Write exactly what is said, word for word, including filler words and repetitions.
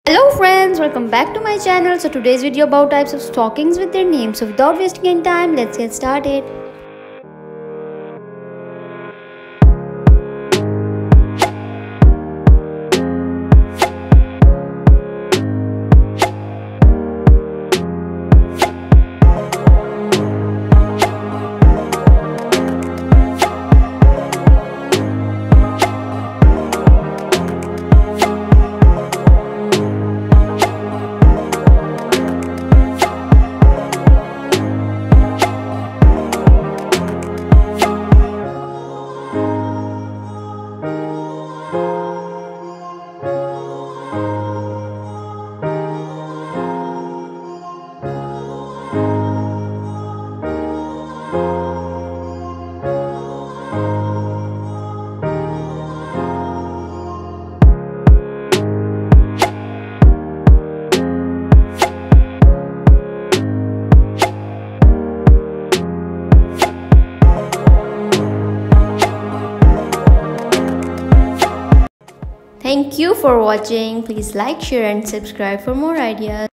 Hello friends, welcome back to my channel. So today's video about types of stockings with their names. So without wasting any time, let's get started. Thank you for watching. Please like, share and subscribe for more ideas.